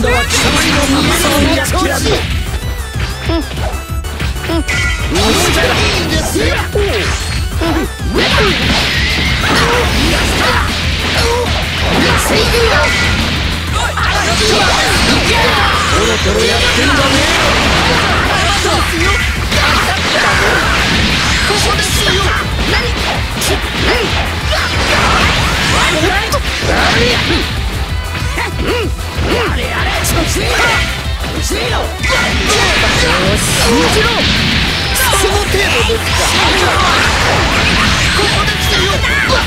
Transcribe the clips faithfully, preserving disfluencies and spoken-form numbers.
度は貴様にも見えそうにやってやる。いいですよ。トロトロやってんだね。ここですよ。その程度ですか。ここですよ。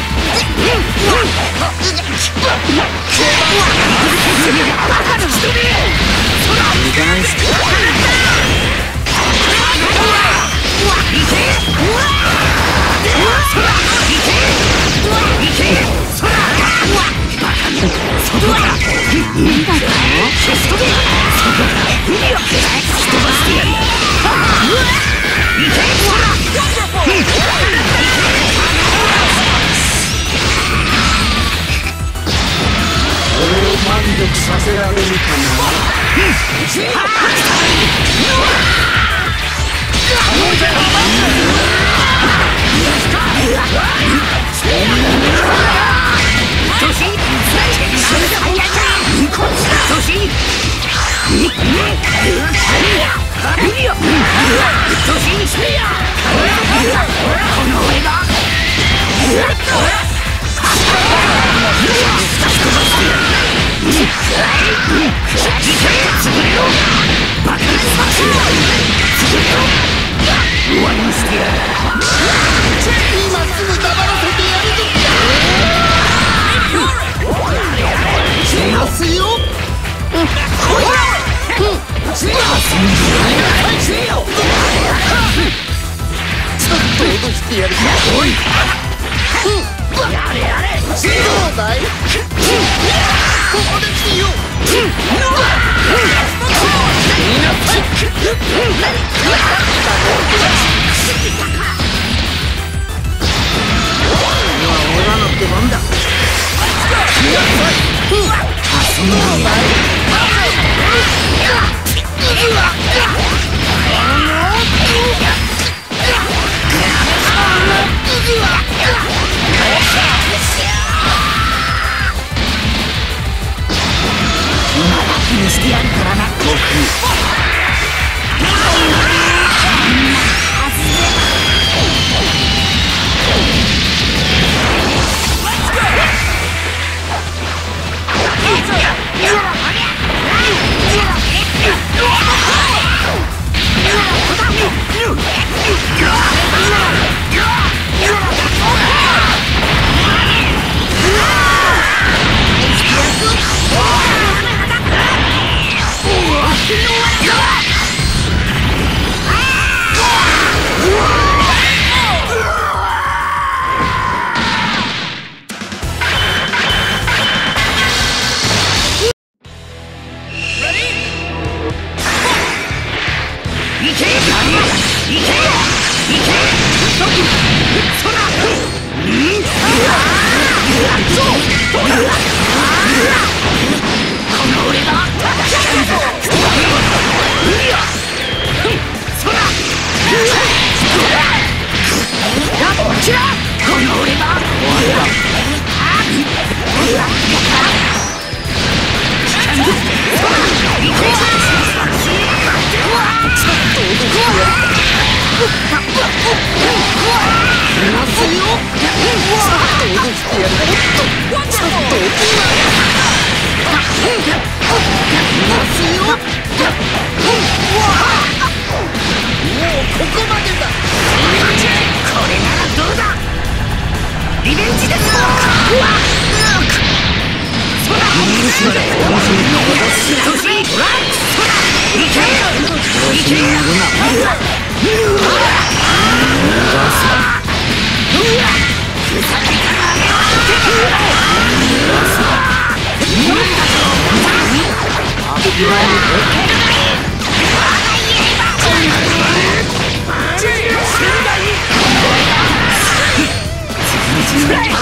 満足させられるかな。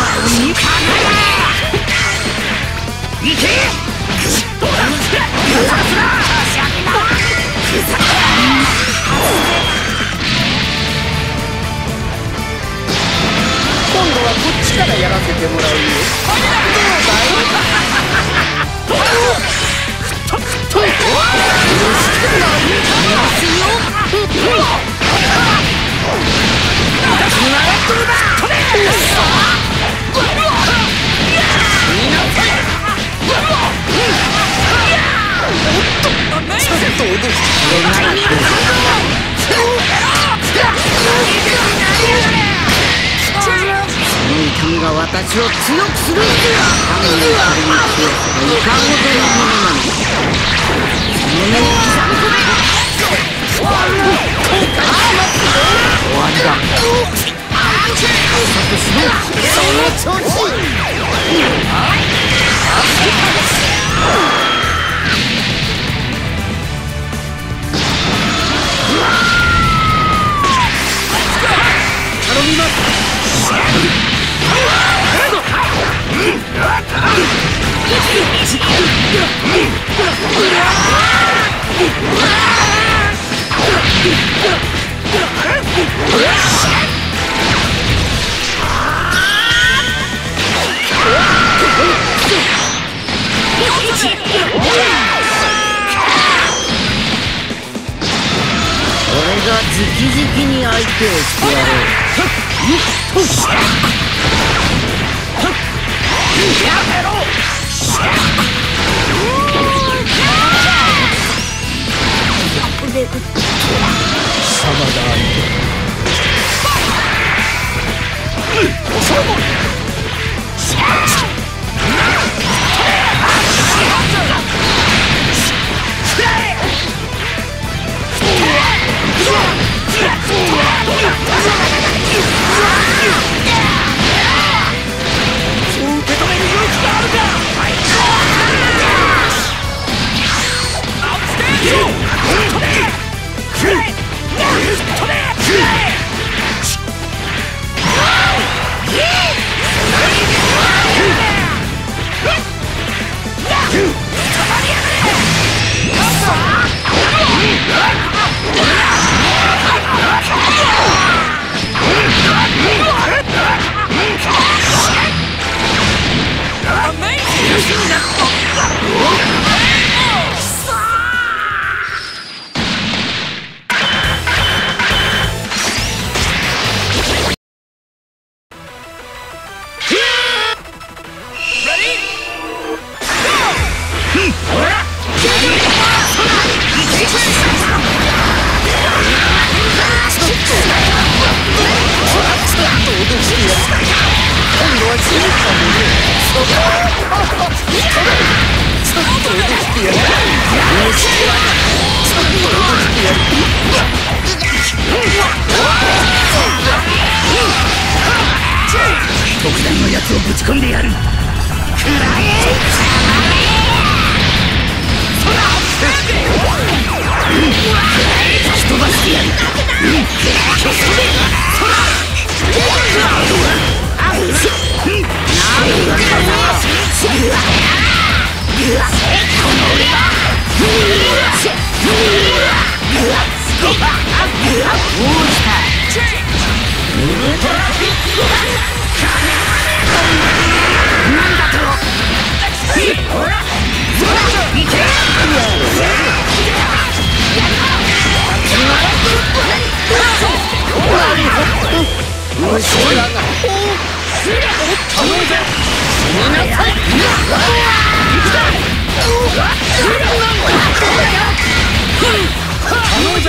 いけ！ からやらせてもらうよ。どうだい？とっとい。神が私を強くするんだ。神の怒りに強さがいかほどのものなのか。その目に刻み込め。終わりだ。その調子。頼みます。俺が直々に相手をしてやろう。やめろ！様だ。特大のやつをぶち込んでやる。くらえ！そら！吹き飛ばしてやる。消し飛べ！そら！この俺は！どうした？なんだと！ほら！いけ！虫らが！頼むぜ！死になさい！頼むぜ！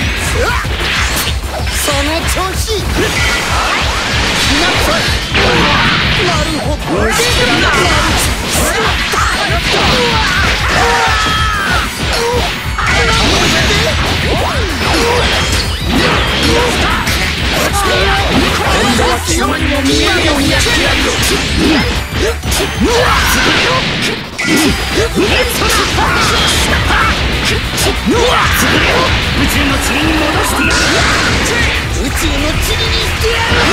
その調子！来なさい！なるほど！虫らが！今度は貴様にも見えるようにやってやるよ！宇宙の塵に戻してやる！宇宙の塵にしてやる！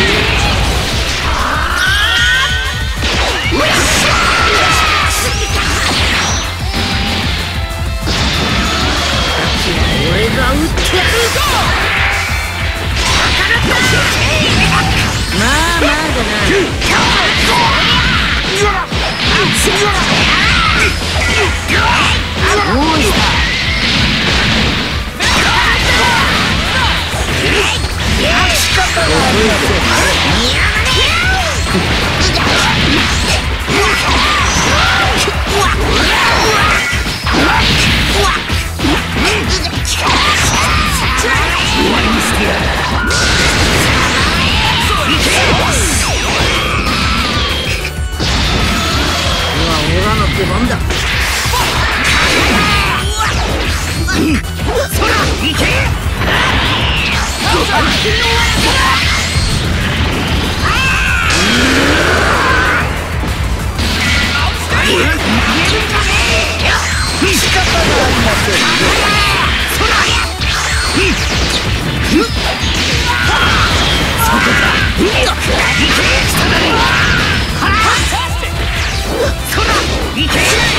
俺が撃ってやるぞ！まあまあだな。 出番だ。そら行け。仕方がありません。そらそこか。行け。下だね。そら行け。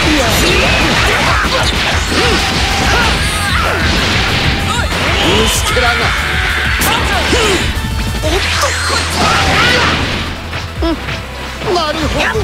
見捨てらが。おっと。なるほど。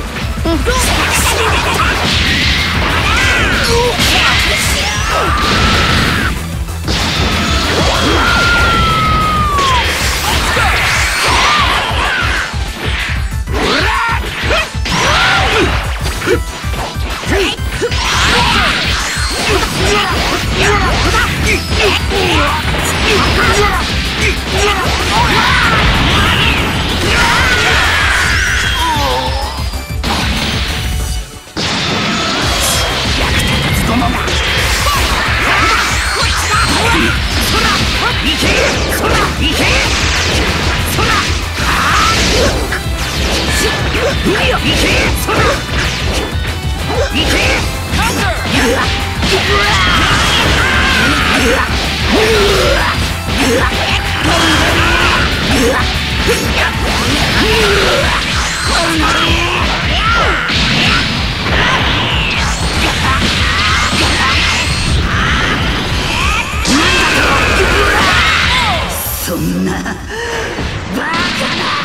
そんなバカな。